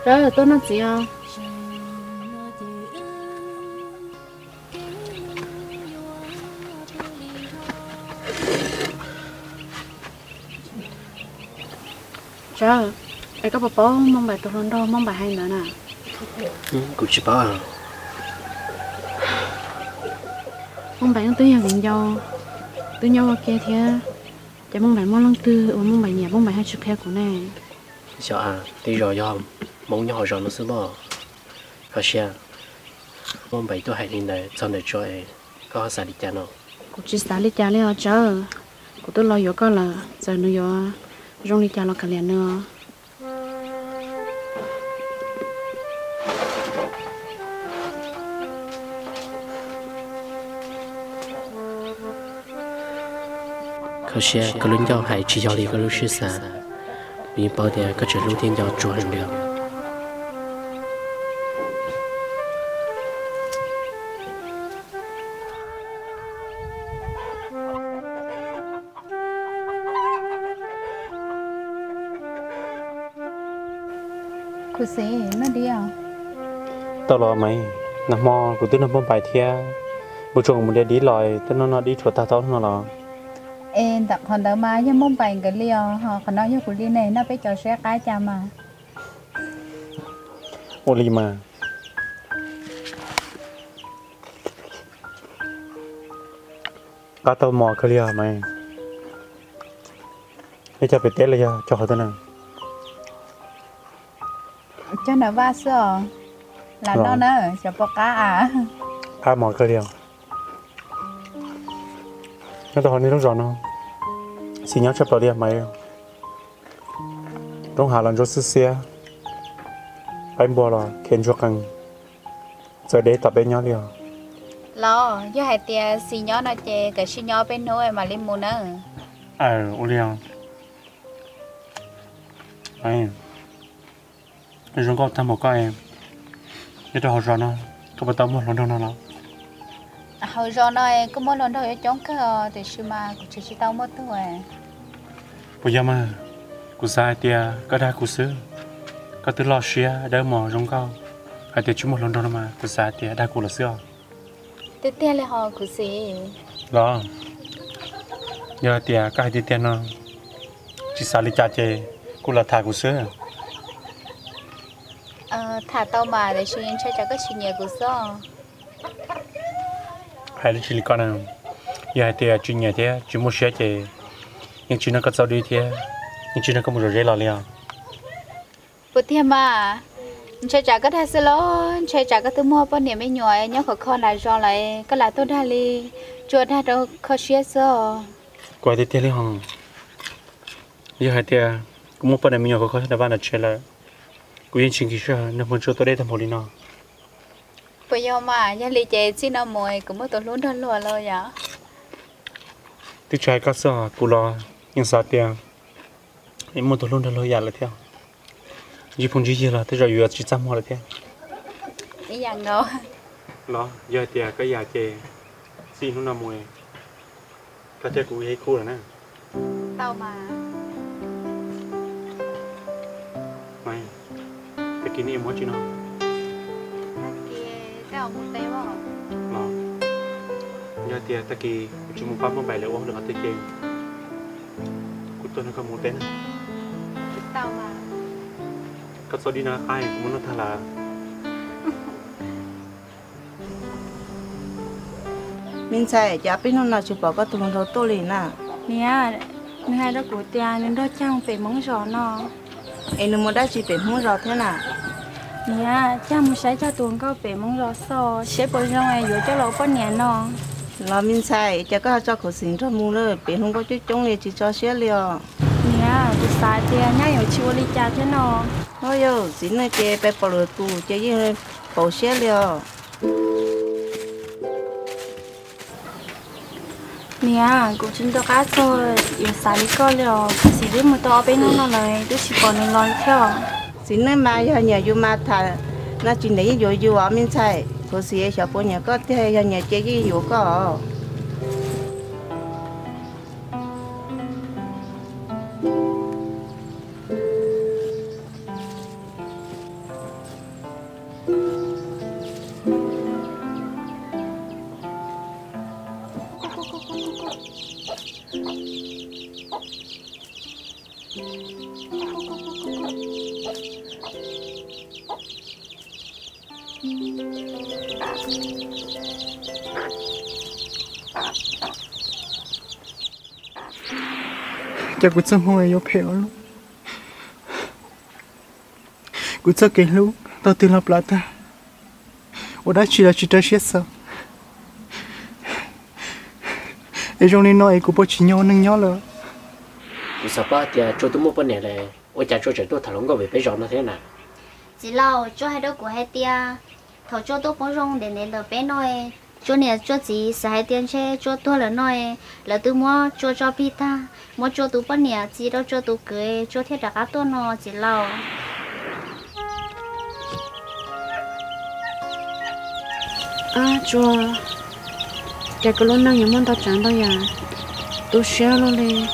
rồi tôi nói gì à rồi ai có bố mong bài tôi hơn đâu mong bài hay nữa nè cũng chỉ bảo à mong bài nó tới nhà liền tôi nhau ok thế chả mong bài mong lăng tư mong bài nhà mong bài hai chục khe của này sao à đi rồi do mong nhau rồi nó sẽ bỏ có xe mong bảy tôi hay đi này sau này cho em có sao đi cha nó cũng chỉ xả đi cha liền chờ cũng tôi lo có là giờ nữa rong đi cha lo cả liền nữa có xe có lớn giao hay chỉ giao đi có lúc xưa xa vì bao giờ có chuyện lúc tiên giao chùa hàng được cô sẽ nó đi à tao lo mày nằm mò của tôi nằm bom bài thia bộ trưởng muốn đi lòi tôi nó đi chuột tao nó là em đặt còn đỡ mai nhưng mong bạn cái liều họ còn nói với của đi này nó phải cho xe cái cha mà ô li mà cá tao mò cái liều mày để cho bị téเลยcho họ thế nào cho nó va sữa là nó nữa cho bò cá à cá mò cái liều nó tao hỏi đi đúng rồi nó xin nhớ chấp vào đi mày trong hà lan cho xứ xia anh bò là khen cho căng giờ để tập bên nhau đi lo với hai tia xì nhỏ nó chè cái xì nhỏ bên nuôi mà lên mua nữa ô li anh chúng con thăm một con em để cho họ rõ nó có bắt tao một lần đâu nó hồi rồi này có mỗi lần thôi chóng cái thì xí mà cũng chỉ tao mất thôi bây giờ mà cụ sai tia có đa cụ xứ có từ lo xia đỡ mò giống câu hay tia chúng một lần đâu mà cụ sai tia đa cụ là xưa tiếp theo là họ cũng gì đó giờ tia cái tia tia nó chỉ sai lý cha chê cụ là thà cụ xứ thả tao mà để xuyên cho cái chuyện nhà của sao hay là chỉ con nào giờ tia chuyện nhà thế chỉ một xe chê nhưng chỉ nó có sao đi thế nhưng chỉ nó có một rồi là liền bữa thêm mà chơi trả cái thay lo chơi trả cái thứ mua bao nhiêu mấy nhồi nhớ khó khăn lại do lại cái là tôi đã đi chùa đã đâu khó xía sao qua đi theo hông giờ hai tia cũng một phần mình nhỏ có thể là chơi là cũng yên chính kia nó muốn cho tôi đây thằng hồ đi nó bây giờ mà nhà lý chế xin nó mồi cũng mới tôi luôn đơn lùa rồi vậy tôi trai có sợ cụ lo nhưng sao tia em muốn tôi luôn đơn lôi là theo chỉ phong chỉ là tôi rồi chỉ chăm hoa là theo cái dạng đâu lo giờ tia cái nhà chè xin nó nằm mồi cái chè cụ hay cụ là nè tao mà mày cái kia em muốn chỉ nó kia tao muốn tao lo giờ tia ta kỳ chỉ muốn phát một bài lễ uống được ở tây kia cụ tôi nó có muốn tên tao mà có số đi na ai cũng muốn nó thay là mình sẽ chả biết nó nào chụp bảo có tụi mình thấu tôi liền à nè nè hai đứa của tia nên đôi trang phải mong rõ nó em đừng muốn đã chỉ phải muốn rõ thế nào nè cha muốn sai cho tuần có phải mong rõ so sẽ bồi ra ngoài rồi cho lỗ có nhẹ nó là mình sẽ chả có cho khẩu sinh cho mua nữa bị không có chút chống liền chỉ cho xe liền nè tôi sai tia nhá hiểu chịu đi cha thế nó thôi yo xin nói chơi bé bỏ lửa tù chơi gì bỏ xe liền nè cũng chính tôi cá rồi yêu sai đi coi rồi chỉ biết một tao bên nó này tôi chỉ còn lo theo xin nói mà giờ nhà du mà thà nó chỉ để vô vô ở mình sẽ khẩu sinh cho bố nhà có thế giờ nhà chơi gì vô có chắc cũng chẳng hoa yêu phèo luôn cũng chắc cái lúc tao tin lặp lại ta ở đó chỉ ta chết sao ấy trong này nói cũng bao chỉ nhau nâng nhau rồi cú sao ba thì cho tôi mua bên này là ôi cha cho trẻ tôi thằng lớn có về bây giờ nó thế nào chỉ lâu cho hai đứa của hai tia thầu cho tôi bông rong để lỡ bé nói cho nè cho gì xài hai tiền xe cho tôi là nói là tôi mua cho pita mua cho tôi bên nè chỉ đâu cho tôi cười cho thế đặc tôi nó chỉ lâu cho cái lúc nào nhà mình tao chẳng đâu ya tôi share luôn đi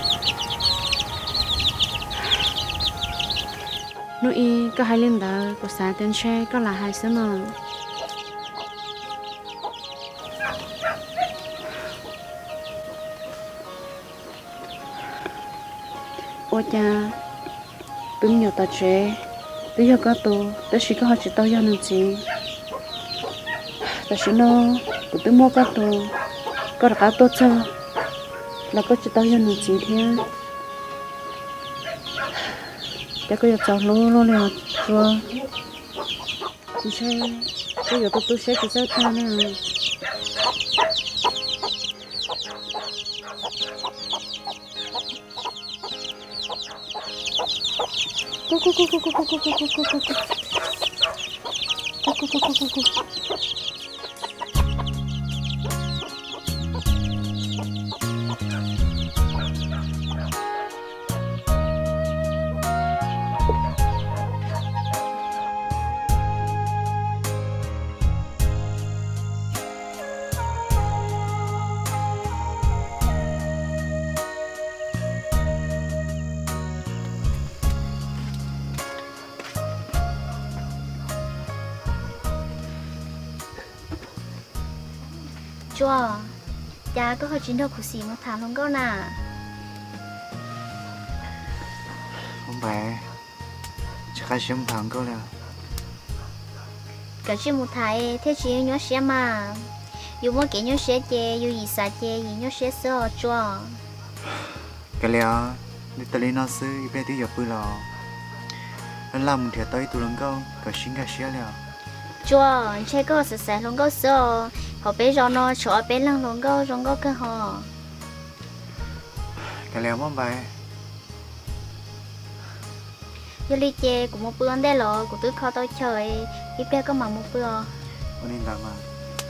nó y có hai lần đó có xài tiền xe có là hai số nào ôi cha tôi nhiều tao chế tôi giờ có tôi chỉ có họ chỉ tao giờ nữa gì tao chỉ nó tôi mua có được cá tốt cho là có chỉ tao giờ nữa gì thế chắc có giờ cháu lô này chưa tôi sẽ bây giờ tôi sẽ chỉ sao ta nè chua cha có hơi chiến đấu của xì một tháng không có nè không phải chắc hay xem thằng có là cái chuyện một tháng thế chỉ nhớ xem mà dù muốn cái nhớ xem chê dù gì sao chê gì nhớ xem sợ chua cái lẽ đi tới nó sư bé tí giờ bự lò nó làm thì tới tụi nó có cái xin cái xé lẽ chua chơi có sợ sợ không có sợ họ bé cho nó chỗ bé lăng không có cơ họ cái lẽ món vậy giờ đi chơi của một bữa đây rồi của tôi kho tôi chơi ít bé có mà một bữa con nên làm mà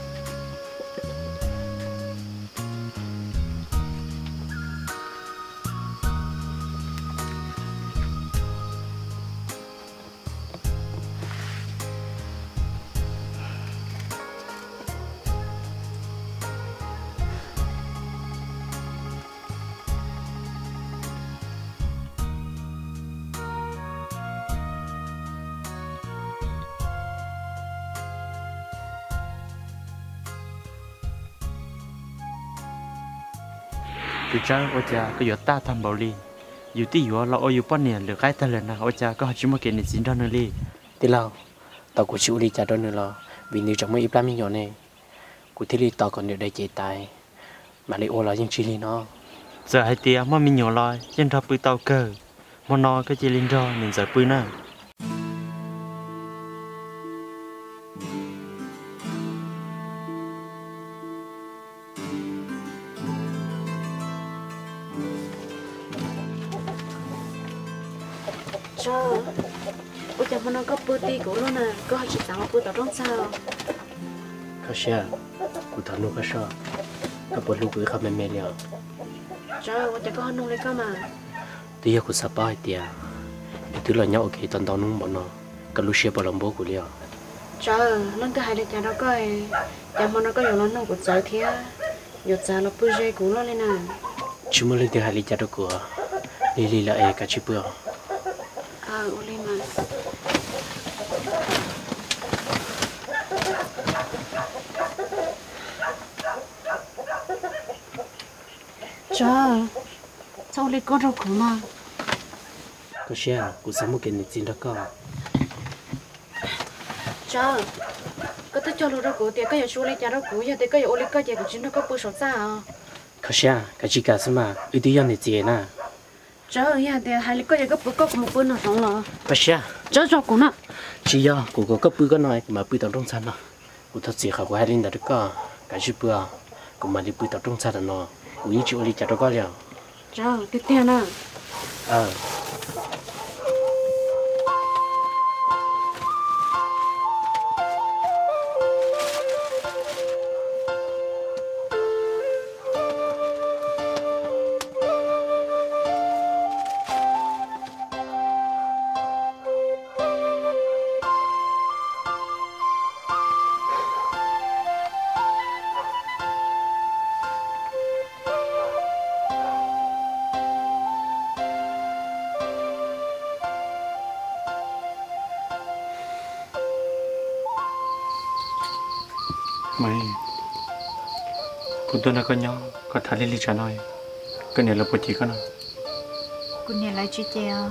từ cha ôi cha có giờ ta tham bảo li dù tí giờ là ôi dù bao nhiêu lừa cái ta lần nào ôi cha có chỉ một cái này xin cho nó li tí lâu tao cũng chịu đi cha đó nữa lo vì nếu trong mấy ít lắm nhỏ này cũng thấy đi tao còn được đây chế tài mà đi ô là những chi li nó giờ hai tia mà mình nhỏ lo trên tháp bự tàu cơ mà nó cái chỉ linh do nên giờ bự nào cho ôi cha nó có bữa ti của nó nè có chỉ tao bữa tao trong sao có xe cũng thằng nó có sao có bữa lúc cứ không mê liao cho ôi cha có nông lấy cơ mà tí giờ cũng sắp bao tiền thứ là nhau cái tận tao nung bọn nó cái lúc xe bao lòng bố của liao cho nó cái hai đứa cha nó coi cha nó có nhiều nó của trái thế nhiều cha nó bữa dây của nó lên nè chúng mới lên từ hai lý cha đó của lý là ai cả chỉ bữa ôi lên mà cho sao lấy con rau khổ mà có xe cũng sống một cái này gì đó có cho có tới cho luôn đó của tiền cái giờ số lấy trả đó của giờ thì cái giờ ô lấy cái giờ của chính nó có bữa sốt ra à khó xa cái chỉ cả xem mà ưu tiên này gì nè trời ơi thì hai lấy cái giờ có bữa có một bữa nào xong rồi khó xa trời cho của nó chỉ do của có bữa cái này mà bữa tao trong sân nó của thật sự khảo hai linh đã được có cái gì bữa của mà đi bữa tao trong sân nó của những chuyện đi chả đâu có liền trời tiếp theo nè mày phụ tôi nó có nhau có thà lý trả nói cái này là bữa chỉ có nào cô nhà lại chị chèo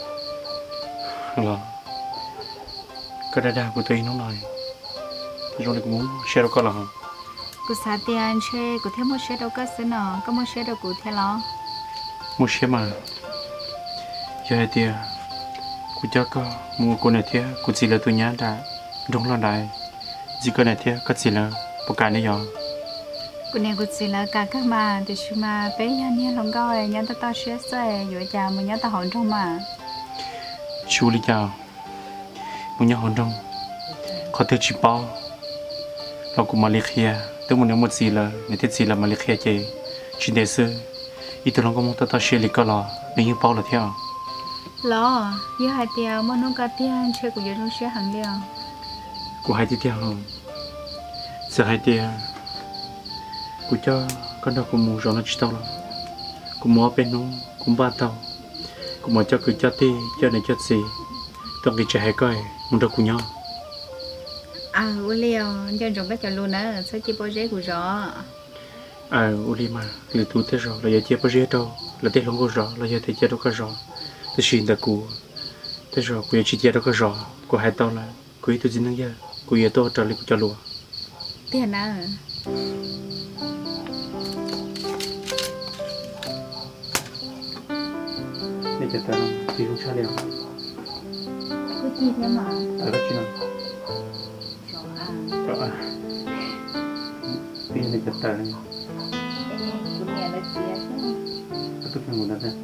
là cái đa của tôi nó nói rồi lại muốn share đâu có là cô xả tiền chơi cô thêm một share đâu có xin nó có một share đâu cô theo lo một share mà giờ thì cô cho có mua cô này thì cô chỉ là tôi nhớ đã đúng là đại chỉ có này thì có chỉ là một cái này rồi cô nhà cô chỉ là cả các mà thì chú mà bé nhà nhà lòng coi nhà ta share rồi rồi chào mình nhà ta hòn trong mà chú đi chào muốn nhà hòn trong có thể chỉ baoเรากูมาเลเซียตัวมันยังหมดสีละในที่สีละมาเลเซียเจชินเดซึอีตัวเราก็มองตัวเชลิก็รอในยิ่งเป้าละเที่ยว lo giờ hai tiều mà nó cả tiền chơi của giờ nó share hàng liền กูให้ที่เที่ยวเสียให้เดียกูจะก็ได้กูมูจอนัดชิตเอาละกูมัวเป็นน้องกูบ้าเตากูมัวจะคือจะตีจะในจะสีต้องกินใจให้ก้อยมึงได้กูย่อ William cho chúng cái chợ luôn á sẽ chỉ bao giờ của rõ uli mà là tu thế rồi là giờ chia bao giờ đâu là thế không có rõ là giờ thấy chia đâu có rõ thế xin làกูthế rồiกูchỉ chia đâu có rõกูhai tao làกูtôi xin năng giờกูgiờ tôi trả lờiกูtrả lúa tiền à này cho tao thì không sao đâu cái gì thế mà ở cái chuyện rồi tiền này cho tao này của nhà là chia chứ tôi phải muốn đặt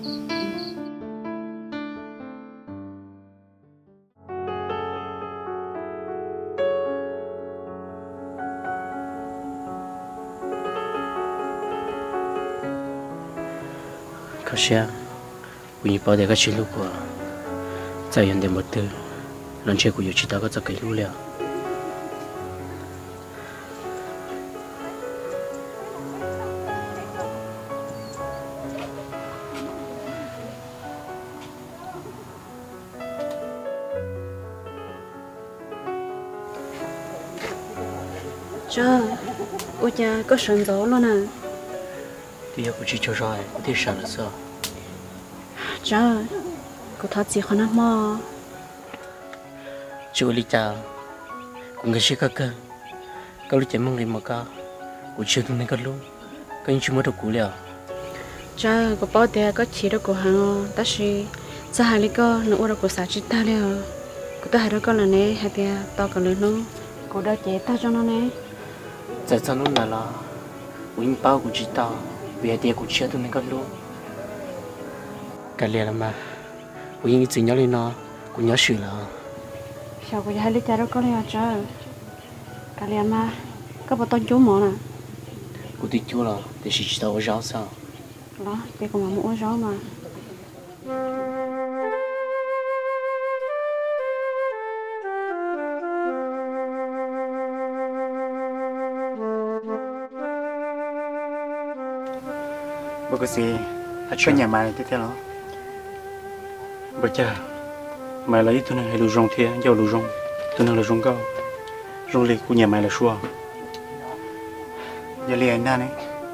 khó xa của những bao để các chị lúc của tại hiện để một từ lần chơi của nhiều chị ta có cái lú lẹo trời ôi cha có sườn gió luôn à thì cô chỉ cho rồi có thể sản là sao trời cô thật gì khó nắm mò chú lý chào cũng cái gì các câu lý chém mong đi mà cao cô chưa từng nên cái luôn cái chú mới được cú liao trời cô bảo tiền có chỉ được cô hàng ta chỉ sao hai lý có nó được cô xả chỉ ta liao cô ta hai đứa con là nè hai tiền tao còn lớn nó cô đã chế ta cho nó nè tại sao nó là những bao của chị ta vì tiền của chưa từng nên cái luôn cái liền mà của những chuyện nhỏ lên nó của nhỏ sự là sao cô hai lý cha đó có liao trời cái liền mà có bao tôn chú mỏ nè của tôi chú là để chị ta ở giáo sao đó cái cô mà mua gió mà bố có gì cái nhà mày tiếp theo đó bà cha mày lấy tôi này lù rong thế giàu lù rong tôi này là rong cao rong lì của nhà mày là xua giờ liền na này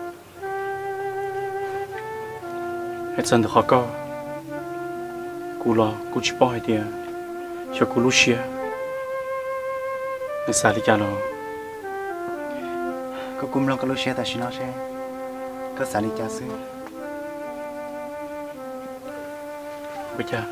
hết dân được họ cao cú lo cú chỉ bỏ hai tiền cho cú lú xia người xa đi cha lo có cùng lo có lúc xe ta xin nó xe có xả đi cha sư bây giờ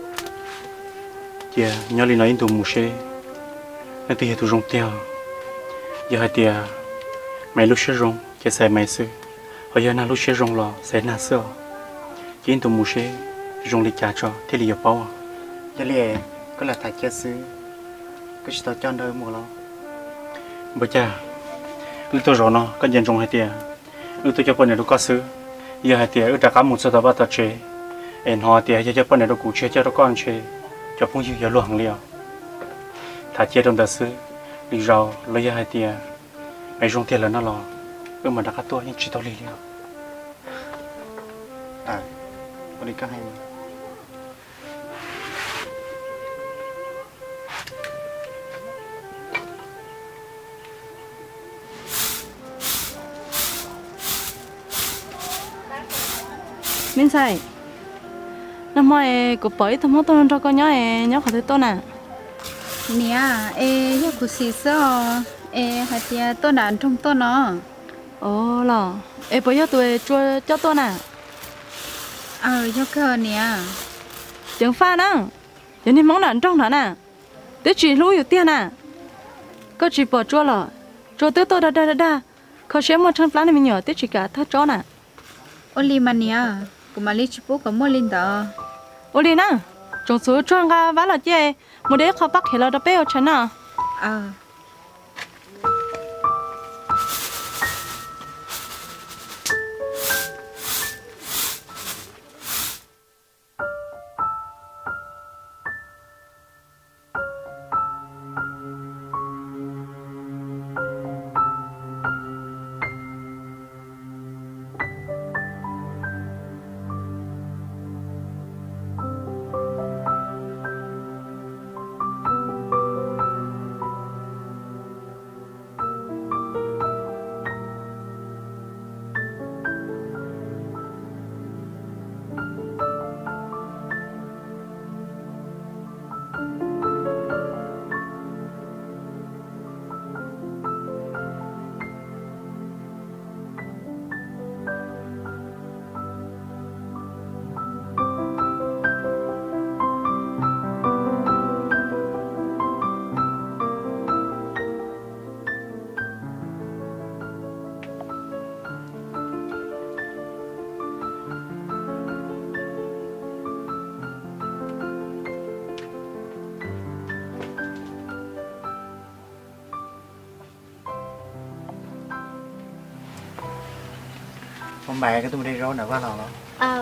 chị nhớ đi nói tụi mù xe nên thì tụi rong tiêu giờ hai tia mày lúc xe rong chị sẽ mày sư hồi giờ na lúc xe rong lò sẽ na sữa chỉ tụi mù xe rong đi cha cho thế là bao giờ liền có là thầy cha sư có chỉ tao cho đời mua lo bây giờ lúc tôi rồi nó có dân rong hai tia lúc tôi cho bọn này nó có sư giờ hai tia ở trà cá một số tao bắt tao chơi em họ tia cho bọn này nó cụ chơi cho nó con chơi cho phong yêu giờ luôn liều thà chơi trong đời sư đi rau lấy giờ hai tia mày rong tiền là nó lo mà đã cắt tôi nhưng chỉ tao liều à có đi cái hay mình sai năm mai có bấy thằng mốt tôi cho con nhớ khỏi tôi nè nè nhớ của xí sao hạt tia tôi đã trong tôi nó ồ là bây giờ tôi cho tôi nè nhớ cơ nè chẳng pha nữa giờ nên món nào trong đó nè tới chỉ lúa nhiều tiền nè có chỉ bỏ chua là chua tới tôi đa khó xem một trăm này mình nhớ tới chỉ cả thớt chó nè Oli mà nè của mà lấy chụp có mua lên đó Oli nè trong số chọn ga vá là chơi một đứa khó bắt thì là đập béo chén à con mẹ cái tôi đi rau nữa qua lò đó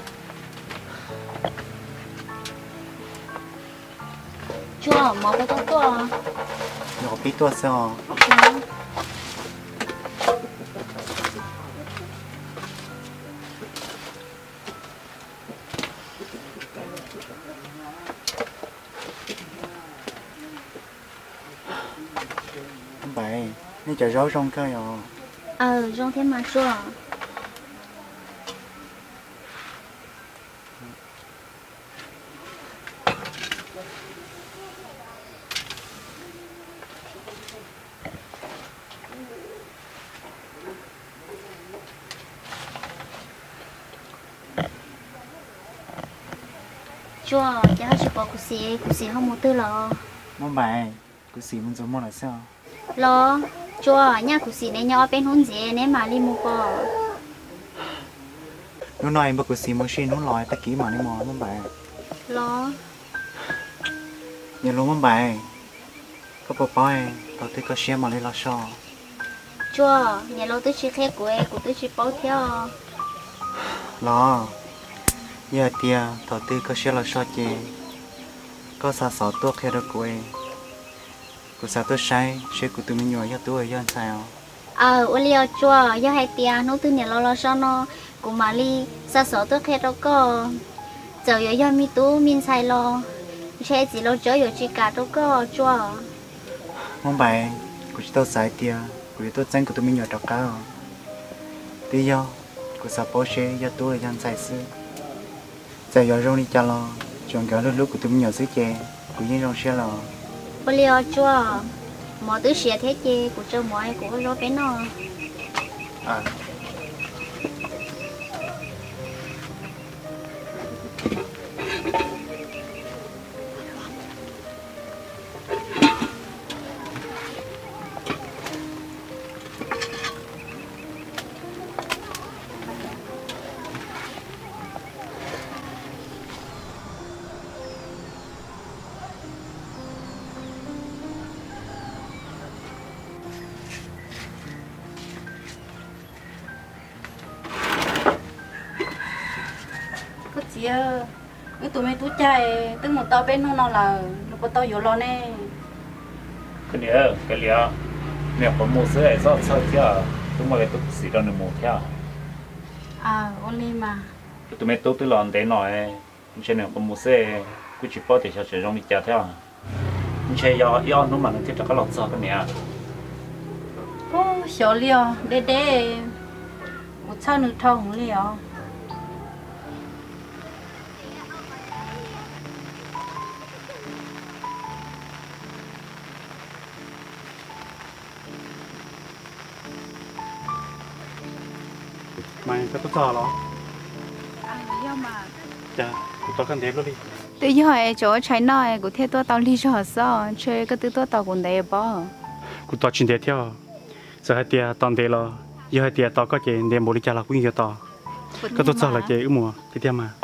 chua mò cái tôi nhỏ tí tua sao con mẹ nên chờ rau trong cơ rồi trong thế mà chua chua cho họ chỉ bỏ củ xì không mua tư lo món bài củ xì muốn giống món là sao lo chua nhà củ xì này nhỏ bên hôn dễ nên mà đi mua bò nó nói bữa củ xì muốn xin nó lòi ta kỹ mà đi mò món bài lo nhà luôn món bài có bộ bói tao thấy có xe mà đi lo so chua nhà lo tôi chỉ khe của tôi chỉ bao theo lo giờ tia tao thấy có xe lo so chê có sao sáu tuốt khe đó của sao tôi sai xe của tôi mình nhỏ cho tôi ở sao Olio chua do hai tia nấu từ nhà lo so nó của mà li sao sáu tôi khe đó có giờ do mi tú min sai lo xe chỉ lo chở chỉ cả đó có chua mong bài của tôi sai tia của tôi tranh của tôi mình nhỏ đó cao tí do của sao bố xe do tôi ở sai sư giờ giờ rong đi cha lo chọn cả lúc của tôi mình nhỏ xứ chè của những rong xe lo Olio chua mò tứ xìa thế chứ của cho mọi của nó bé nó à có gì ơ cái tụi mày tú chạy tức một tao bên nó là nó có tao vô lo nè cái liệu nè có một số ấy sao sao theo tụi mày tụi xí đó nè một theo à only mà tụi mày tụi lòn để nói trên này có một số cứ chỉ bảo để cho trẻ trong đi chơi theo chơi do nó mà nó thiết cho cái lọt sao cái nè ô xỏ liều để một sao nữa thông liều mày có tốt sao đó à do mà chà tôi cần đẹp luôn đi tự do ấy chỗ trái nói của thế tôi tao đi cho sao chơi cái thứ tôi tao cũng đẹp bỏ cụ tao chuyên đẹp theo giờ hai tia toàn đẹp lo giờ hai tia tao có cái đẹp một đi chơi là cũng nhiều tao có tốt sao là cái mùa tiếp theo mà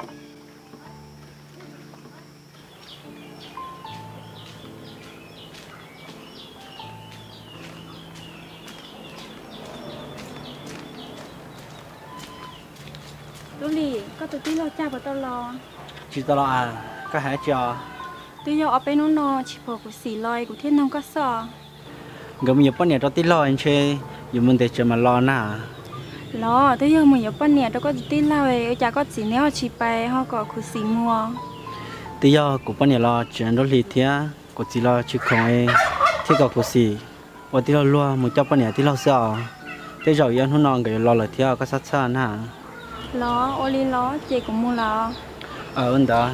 lúc đi có tụi tí lo cha và tao lo chỉ tao à có hả cho tụi giờ ở bên nó chỉ bỏ của xì loi của thiên nông có sò gồm nhiều bọn nhà cho tí lo anh chơi dùng mình để cho mà lo nà lo tụi giờ mình ở bên nhà tao có tí lo ấy cha có chỉ nếu chỉ bay họ có của xì mua tí do của bọn nhà lo chuyện đó lì thía của chỉ lo chỉ không ấy thì có của gì và tí lo luôn một cho bọn nhà tí lo sợ thế rồi yên hôm nọ cái lo là thía có sát sát nà lo oli lo chị cũng mua lo ơn đó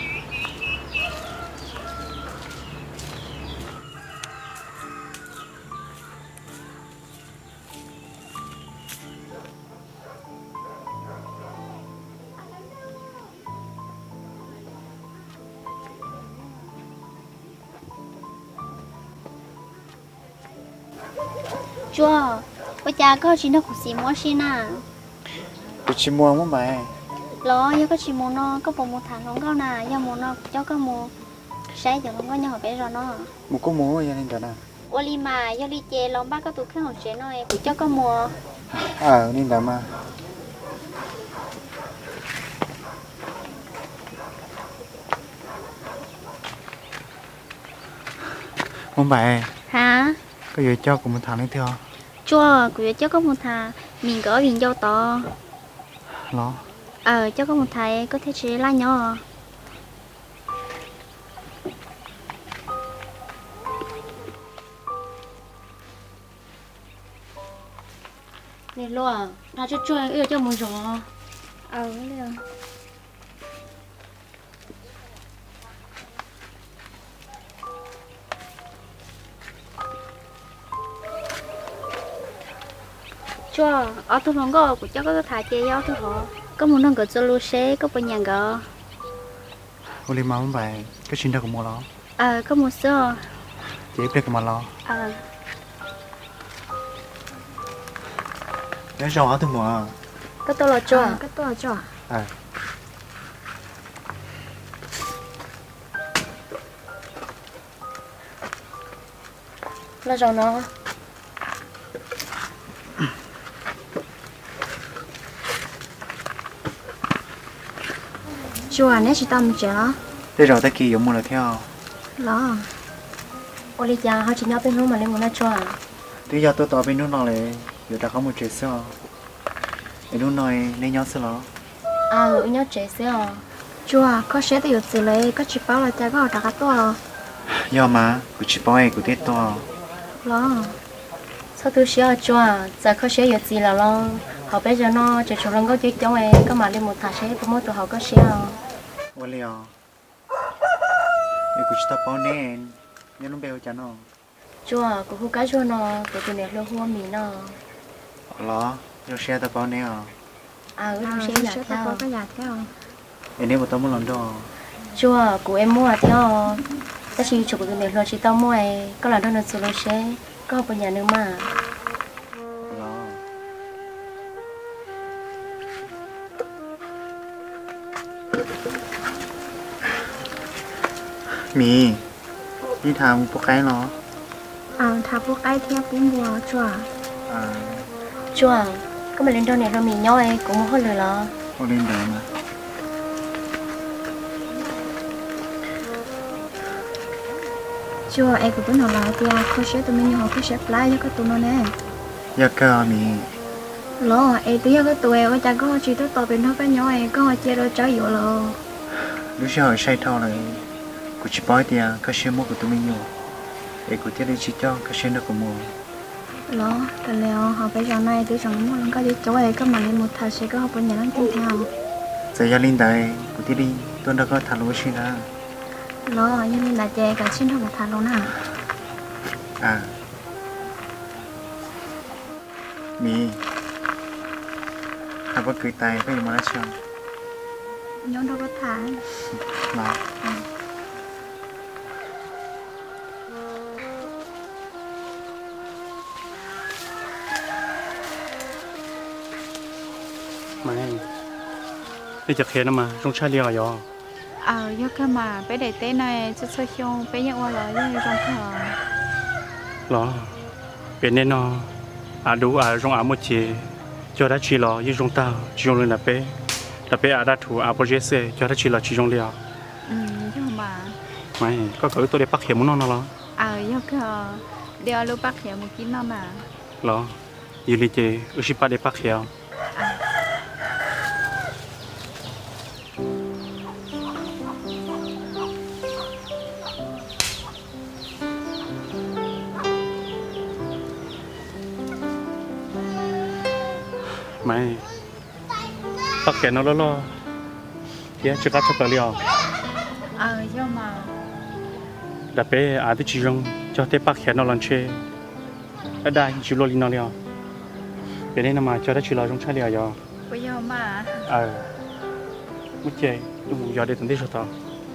chua bây giờ có chỉ nó của xí mua xí nà của chị mua muốn mày lo giờ có chỉ mua nó có bộ một thằng nó có nà giờ mua nó cho có mua sáng giờ nó có nhau bé rồi nó một cô mua vậy nên cả nè oli mà giờ đi chơi lòng bác có tụi khách học chế nó của cho có mua nên cả mà muốn mày hả có gì cho của một thằng ấy theo chua của cho có một thằng mình có viên dâu to nó cho có một thầy có thể chế la nhỏ này lo nó cho chơi yêu cho một giò liền chua ở thôn phong gò của cháu có thả chơi nhau thôi họ có một nông cờ cho lúa xé có bên nhà gò Oli mà muốn mày cái chuyện đó của mua lo có một số chị biết của mà lo cái rau ở từ mùa có tôi là chua có tôi là chua là rau nó chua nè chỉ tao chả thế rồi ta kỳ giống mua là theo đó Oli cha họ chỉ nói bênนู้นmà lên một nó chua tuy giờ tôi tỏ bênนู้นnó lại giờ ta có một chuyện sao bênนู้นnói nên nhau sao đó ừ nhớ trẻ sao chua có sẽ tự xử lý có chỉ bảo là cha có đặt cái to giờ mà của chị bảo ấy của tết to đó sao tôi sẽ chua giờ có sẽ được gì là lo họ bây giờ nó chỉ chủ động có chuyện trong ấy có mà lên một thằng sẽ có mỗi tụi họ có sẽ Oli à cái của chị ta bảo nên nhớ nó béo chả nó chúa của khu cá chúa nó của tụi này lo hoa mì nó lo yo xe tao bao nhiêu xe nhà theo có nhà theo em nếu mà tao muốn làm đó chúa của em mua theo ta chỉ chụp của tụi này lo chỉ tao mua có là đó là số lo xe có học ở nhà nữa mà lo mì đi thăm một cái nó thàพวกไอ้เทียบปุ้มบัวชัว chúa có mà lên đâu này lo mì nhoi cũng mua hết rồi lo có lên đấy mà ชัวไอ้กูเป็นหน่อลายเตียเขาเชื่อตัวมันอยู่เขาเชื่อปลายแล้วก็ตัวนั่นแน่ giờ cơ mì ล้อไอ้เตียก็ตัวว่าจะก็ชีตัวต่อเป็นเท่ากันย่อยก็เจอเราใจอยู่แล้ว lúc sau hỏi say thao nàyกูchỉ bảo tiền cái xe mua của tụi mình nhiều đểกูtiếp đi chỉ cho cái xe nó của mua ล้อแต่แล้วเขาไปจากไหนตัวจังมั่วแล้วก็จะจ่อยก็มาในหมดทาเชก็เขาเป็นอย่างนั้นเป็นแถว giờ gia linh đấyกูtiếp đi tôi đã có thằng lúa xin ra ล้อยังมีนาเจกับชิ้นทำทานแล้วนะ mìถ้าว่าcười tayก็ยังมาแล้วเชียวย้อนเราก็ทาน nó mày đi chặt hết mà trong chai liao rồi yêu cơ mà bé để té này cho sơ khiêu bé nhận qua lời như trong thờ lo bên nên nó đủ trong một chiếc cho đã chỉ lo như trong tao chỉ trong lên là bé đã thủ bao giờ sẽ cho đã chỉ là chỉ trong liao nhưng mà mày có cỡ tôi để bắt hiểm nó lo yêu cơ đeo lúc bác hiểu một kín nó mà lo như lý chế ở ship để bắt hiểm mày tao kể nó lo kia chưa cắt cho tao liao nhưng mà đã bé thì chỉ dùng cho thế bác khéo nó làm chơi ở đây chỉ lo li nó liao bé này mà cho đã chỉ lo trong trái liao rồi bây giờ mà mất chơi đủ giờ để tận thế cho tao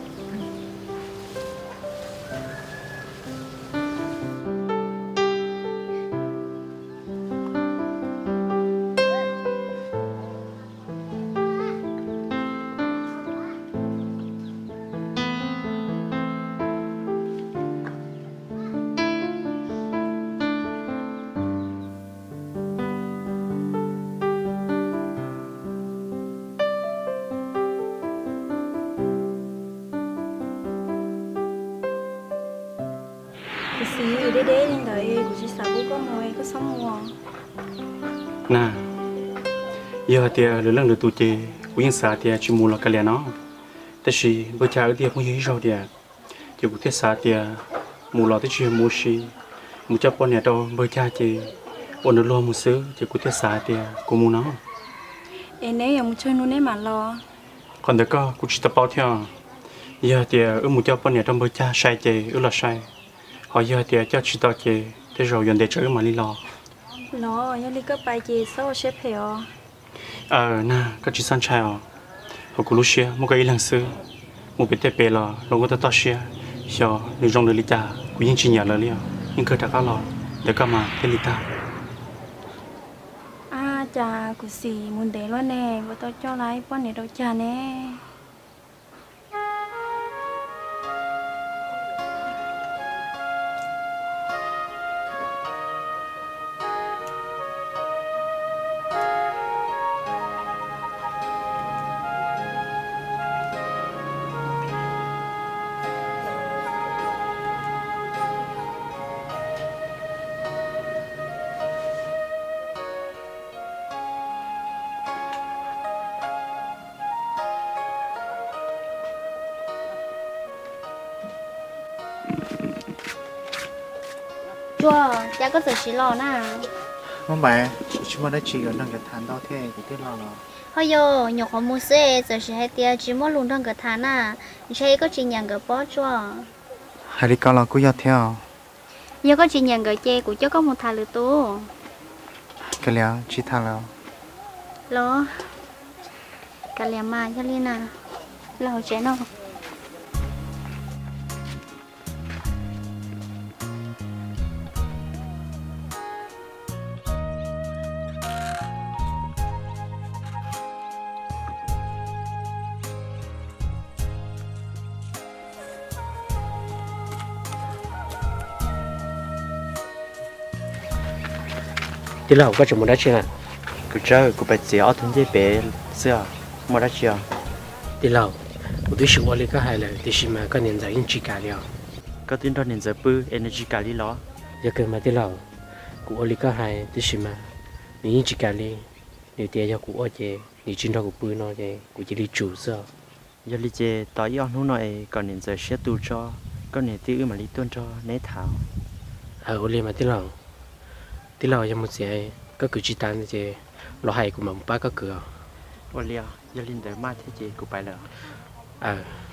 xí đế đế lên đời của chị sáu có mồi có sống mùa nè giờ thì lần lượt tụi chị cũng những xã thì chỉ mua là cái liền nóแต่สิบ่จ่ายที่ผู้ยิ่งเราเดียที่บุตรสาเดียมูลที่ชื่อมูชีมูจะปนเนี่ยเราบ่จ่ายจีวันนั้นรอมูซื้อที่บุตรสาเดียกูมูน้องเอ็นเนี่ยมูช่วยนู้นเนี่ยมารอคนเด็กก็กูจิตเป้าเที่ยวgiờ thìมูจะปนเนี่ยเราบ่จ่ายใช่จีlàใช่họ giờ thì cho chỉ taoจีแต่เรายันเด็กเจอมาลีรอยังลีก็ไปจีเศร้าเชฟเหรอน่ะก็จิสันใช่อ๋อhọ cũng lúc xưa một cái lần xưa một bên tây bè là lâu có tao xưa giờ người trong đời lý ta cũng những chuyện nhỏ là liao nhưng cơ đặc lo để cơ mà cái lý ta cha của xì muốn để luôn nè và tao cho lại con này đâu cha nè chua cha có sự xí lò nè không phải chúng ta đã chỉ ở đang cái thán đó thế thì tiếc lo rồi thôi yo nhỏ họ mua xe giờ sẽ hay tia chỉ muốn luôn đang cái thán à chơi có chỉ nhận cái bó chua hay đi coi là cứ dắt theo giờ có chị nhận gửi chè của cháu có một thằng lừa tu cái léo chỉ thằng nào lo cái léo mà cho lên à lâu chè nó tí lâu có chồng một đá chưa cứ chơi cứ phải xéo thằng dây bé xưa mà đã chưa tí lâu một đứa sinh hoạt lý có hai lời thì xin mà có nên giải in chỉ cả liệu có tin đó nên giờ bự energy cả đi lo giờ cần mà tí lâu của lý có hai thì xin mà nếu chỉ cả li nếu tiền cho của chị nếu chính đó của bự nó thì của chỉ đi chủ sao giờ lý chế tỏi on hú nói còn nên giờ sẽ tu cho có nên tiêu mà lý tuân cho né thảo ở lý mà tí lâu cho một cái có cử chỉ tán thì lo hay của mình ba có cửa ô liao giờ linh tới mai thế chị cũng phải là